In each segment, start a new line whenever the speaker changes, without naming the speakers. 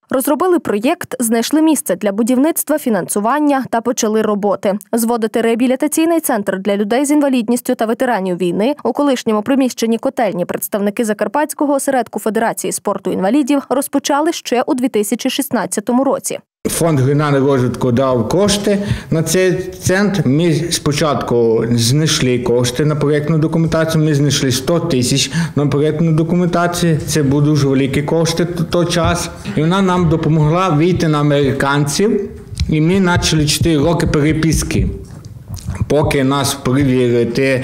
Розробили проєкт, знайшли місце для будівництва, фінансування та почали роботи. Зводити реабілітаційний центр для людей з інвалідністю та ветеранів війни у колишньому приміщенні котельні представники Закарпатського осередку Федерації спорту інвалідів розпочали ще у 2016 році.
Фонд регіонального розвитку дав кошти на цей центр. Ми спочатку знайшли кошти на проєктну документацію, ми знайшли 100 тисяч на проєктну документацію. Це були дуже великі кошти в той час. І вона нам допомогла вийти на американців, і ми почали 4 роки переписки. Поки нас перевірити,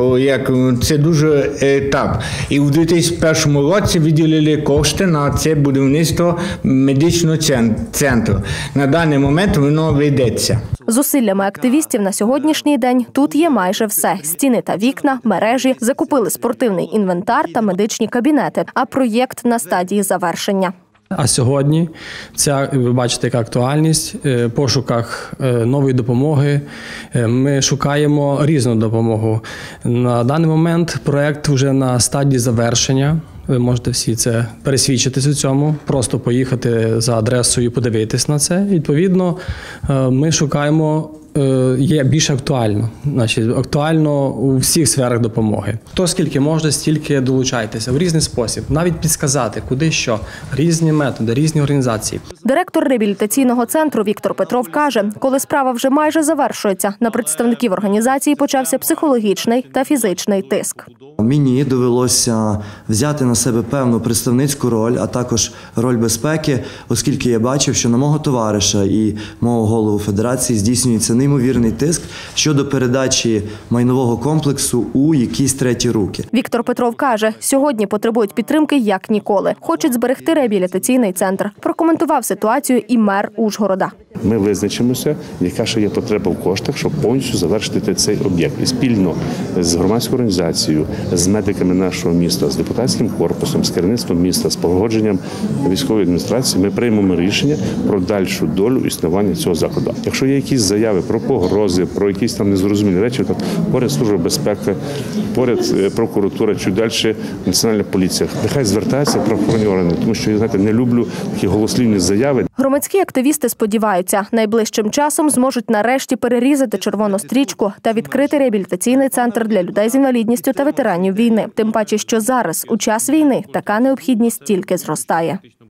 це дуже етап. І в 2001 році виділили кошти на це будівництво медичного центру. На даний момент воно ведеться.
Зусиллями активістів на сьогоднішній день тут є майже все. Стіни та вікна, мережі, закупили спортивний інвентар та медичні кабінети, а проєкт на стадії завершення.
А сьогодні ви бачите, яка актуальність, в пошуках нової допомоги. Ми шукаємо різну допомогу. На даний момент проєкт вже на стадії завершення. Ви можете всі це пересвідчитися у цьому, просто поїхати за адресою і подивитись на це. Відповідно, ми шукаємо, є більш актуально. Актуально у всіх сферах допомоги. Хто скільки може, стільки долучайтеся в різний спосіб. Навіть підсказати, куди що. Різні методи, різні організації.
Директор реабілітаційного центру Віктор Петров каже, коли справа вже майже завершується, на представників організації почався психологічний та фізичний тиск.
Мені довелося взяти на себе певну представницьку роль, а також роль безпеки, оскільки я бачив, що на мого товариша і мого голову федерації здійснюється неймовірний тиск щодо передачі майнового комплексу у якісь треті руки.
Віктор Петров каже, сьогодні потребують підтримки як ніколи. Хочуть зберегти реабілітаційний центр. Прокоментував ситуацію і мер Ужгорода.
Ми визначимося, яка ще є потреба в коштах, щоб повністю завершити цей об'єкт. І спільно з громадською організацією, з медиками нашого міста, з депутатським корпусом, з керівництвом міста, з погодженням військової адміністрації ми приймемо рішення про дальшу долю існування цього закладу. Якщо є якісь заяви про погрози, про якісь там незрозумілі речі, то поряд Служба безпеки, поряд прокуратура, чи далі Національна поліція. Нехай звертаються правоохоронні органи, тому що я, знаєте, не люблю такі голослівні заяви.
Громадські активісти сподіваються, найближчим часом зможуть нарешті перерізати червону стрічку та відкрити реабілітаційний центр для людей з інвалідністю та ветеранів війни. Тим паче, що зараз, у час війни, така необхідність тільки зростає.